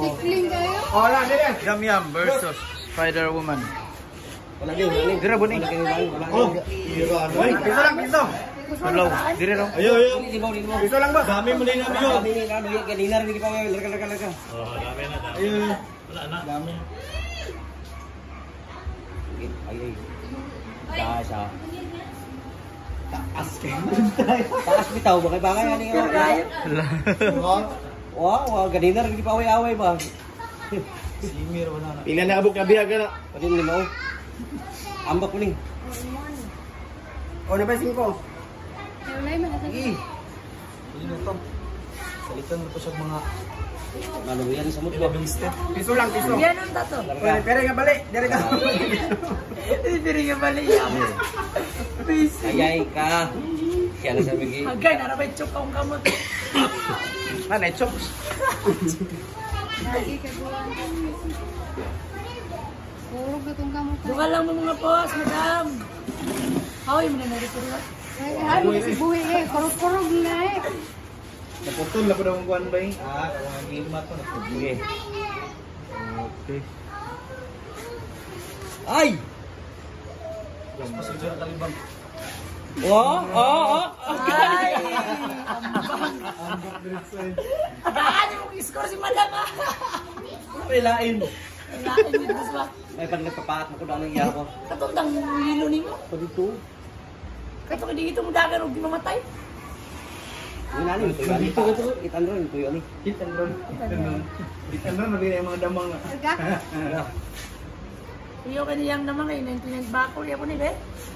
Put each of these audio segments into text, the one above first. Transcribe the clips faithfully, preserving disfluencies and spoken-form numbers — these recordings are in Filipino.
Tikling kayo? Oh, lang, dire. Yum Yum versus Spider-Woman. Wala din, wala din. Dire buning. Oh, piso lang, piso. Hello, dire ro. Ayo, ayo. Piso lang ba? Dami mo din namin yun. Dami ni ano, kanina rin pa kayo, larga larga larga. Oh, dami na dami. Ayo. Wala na. Dami. Ay ay. Taas ah. Taas kayo. Taas bitaw ba kay baka yan nga. Wow, wow, kanina rin pa away-away ba. Simir wala na. Pila na abok na biya ka na. Pati limaw. Ambak ko ning. O, na ba singko? Wala man asa. Sige. Hindi na to. Salitan mo to sa mga Ano yan sa mutlo. piso lang, piso. Yan ang tato. Pwede, pwede nga balik. Dire ka. Pwede nga balik yan. Ayay ka. Kaya na sabi ki. Agay, narabay chok akong kamot. Nanay chops. Lagi ka buwan. Purog na itong kamot. Duka lang mo mga boss, madam. Hoy, mo na narito rin. Ano si buhay eh, kurog-kurog na eh. Naputol na po daw ang kuwan ba eh. Ah, kawang gilma to. Sige. Okay. Ay! Mas masudyo na talibang. Oh, oh, oh. Ay! Baan mo i-score si madam ah. Pilain. Lain mo boss ba? May panagpapaat mo ko daw ng iya ko. Katundang hilo nimo. Pa dito. Kato ka dito mo dagan og di mamatay. Ini nani ito yan. Ito, ito, itandron ito yun. Itandron. Itandron. Itandron na rin yung mga damang na. Aga? Iyo kaniyang naman ay nagtinag bakol ya po ni be.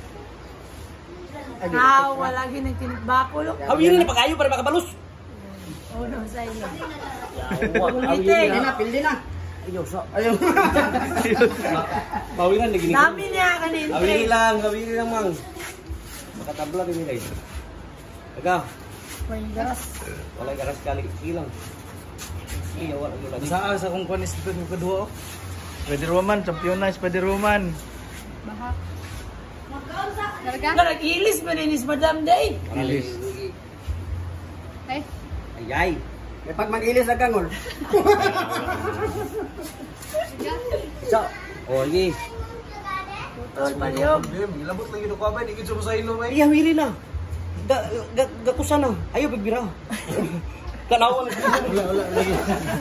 Ah, wala gi nagtinag bakol. Hawirin na pa kayo para makabalus. Oh no, sa iyo. Hawirin Pildi na, pildi na. Ayaw sa. Ayaw. Hawirin lagi ni. Dami niya kanin. Hawirin lang, hawirin lang mang. Makatabla din nila ito. Aga. May garas. Wala garas kali ilang. Iya wala yo lagi. Saan sa kung kuan is yung kedua? Spider-Woman, champion na Spider-Woman. Bahak. Talaga? Nag-ilis pa rin is Madam Day. Ilis. Ay. Ayay. Eh, pag mag-ilis na kangol. Sa. Oh, ini. Putol pa liyog. Ilabot lang yun ako ba? Hindi ko sa ilo ba? Iya hawirin na. Ga ga gakusan na. Ayo bigbira. Kanawan. Wala, wala, lagi.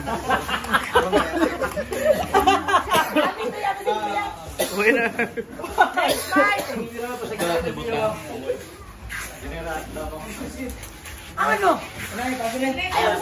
Winner. Ano?